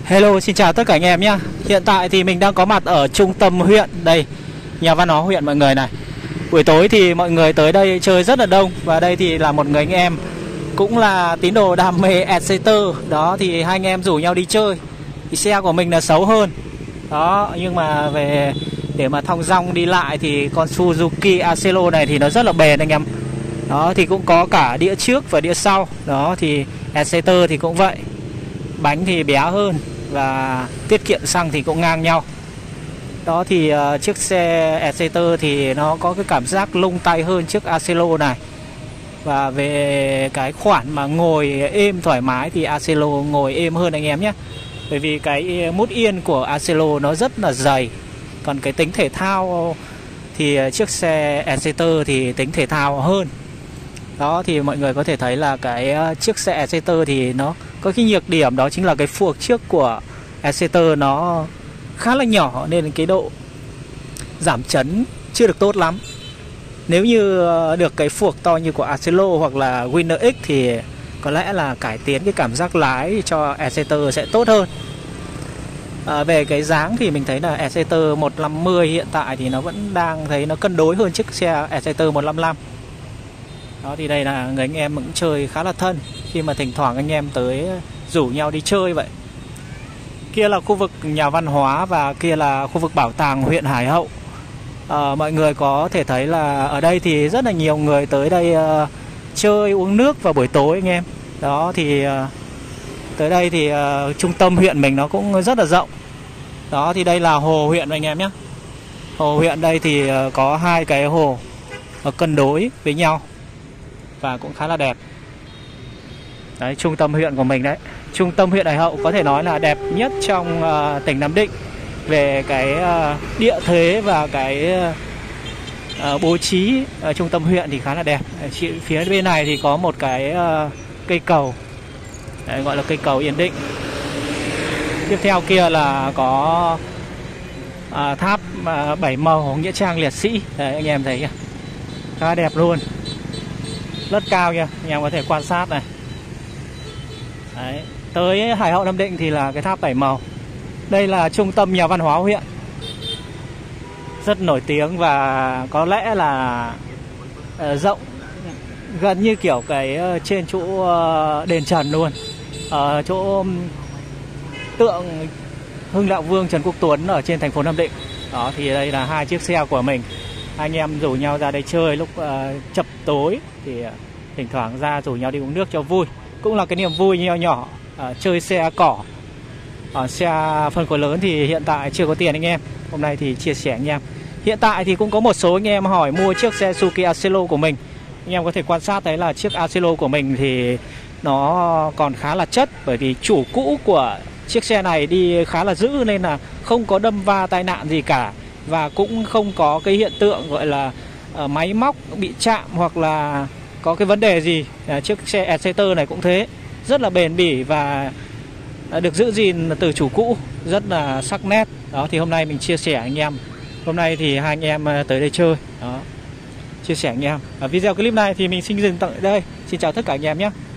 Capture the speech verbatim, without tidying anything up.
Hello, xin chào tất cả anh em nhé. Hiện tại thì mình đang có mặt ở trung tâm huyện. Đây, nhà văn hóa huyện mọi người này. Buổi tối thì mọi người tới đây chơi rất là đông. Và đây thì là một người anh em cũng là tín đồ đam mê Exciter. Đó thì hai anh em rủ nhau đi chơi. Thì xe của mình là xấu hơn. Đó, nhưng mà về để mà thong dong đi lại thì con Suzuki Acelo này thì nó rất là bền anh em. Đó thì cũng có cả đĩa trước và đĩa sau. Đó thì Exciter thì cũng vậy. Bánh thì bé hơn và tiết kiệm xăng thì cũng ngang nhau. Đó thì uh, chiếc xe Exciter thì nó có cái cảm giác lung tay hơn chiếc Acelo này. Và về cái khoản mà ngồi êm thoải mái thì Acelo ngồi êm hơn anh em nhé. Bởi vì cái mút yên của Acelo nó rất là dày. Còn cái tính thể thao thì chiếc xe Exciter thì tính thể thao hơn. Đó thì mọi người có thể thấy là cái chiếc xe Exciter thì nó có cái nhược điểm, đó chính là cái phuộc trước của Exciter nó khá là nhỏ, nên cái độ giảm chấn chưa được tốt lắm. Nếu như được cái phuộc to như của Acelo hoặc là Winner X thì có lẽ là cải tiến cái cảm giác lái cho Exciter sẽ tốt hơn. À, về cái dáng thì mình thấy là Exciter một năm mươi hiện tại thì nó vẫn đang thấy nó cân đối hơn chiếc xe Exciter một năm năm. Đó thì đây là người anh em cũng chơi khá là thân khi mà thỉnh thoảng anh em tới rủ nhau đi chơi vậy. Kia là khu vực nhà văn hóa và kia là khu vực bảo tàng huyện Hải Hậu. À, mọi người có thể thấy là ở đây thì rất là nhiều người tới đây uh, chơi uống nước vào buổi tối anh em. Đó thì uh, tới đây thì uh, trung tâm huyện mình nó cũng rất là rộng. Đó thì đây là hồ huyện anh em nhé. Hồ huyện đây thì uh, có hai cái hồ uh, cân đối với nhau và cũng khá là đẹp. Đấy, trung tâm huyện của mình đấy. Trung tâm huyện Hải Hậu có thể nói là đẹp nhất trong uh, tỉnh Nam Định. Về cái uh, địa thế và cái uh, bố trí uh, trung tâm huyện thì khá là đẹp. Chị, phía bên này thì có một cái uh, cây cầu. Đấy, gọi là cây cầu Yên Định. Tiếp theo kia là có uh, tháp uh, bảy màu nghĩa trang liệt sĩ. Đấy, anh em thấy kìa, khá đẹp luôn, rất cao kìa, anh em có thể quan sát này. Đấy, tới Hải Hậu Nam Định thì là cái tháp bảy màu. Đây là trung tâm nhà văn hóa huyện, rất nổi tiếng và có lẽ là uh, rộng, gần như kiểu cái uh, trên chỗ uh, đền Trần luôn, ở uh, chỗ um, tượng Hưng Đạo Vương Trần Quốc Tuấn ở trên thành phố Nam Định. Đó thì đây là hai chiếc xe của mình. Anh em rủ nhau ra đây chơi lúc uh, chập tối thì uh, thỉnh thoảng ra rủ nhau đi uống nước cho vui. Cũng là cái niềm vui nho nhỏ. uh, Chơi xe cỏ. Ở xe phân khối lớn thì hiện tại chưa có tiền anh em. Hôm nay thì chia sẻ anh em. Hiện tại thì cũng có một số anh em hỏi mua chiếc xe Suzuki Acelo của mình. Anh em có thể quan sát thấy là chiếc Acelo của mình thì nó còn khá là chất. Bởi vì chủ cũ của chiếc xe này đi khá là dữ nên là không có đâm va tai nạn gì cả. Và cũng không có cái hiện tượng gọi là uh, máy móc bị chạm hoặc là có cái vấn đề gì. uh, Chiếc xe Exciter này cũng thế, rất là bền bỉ và được giữ gìn từ chủ cũ, rất là sắc nét. Đó thì hôm nay mình chia sẻ anh em. Hôm nay thì hai anh em tới đây chơi. Đó, chia sẻ anh em. Ở video clip này thì mình xin dừng tại đây. Xin chào tất cả anh em nhé.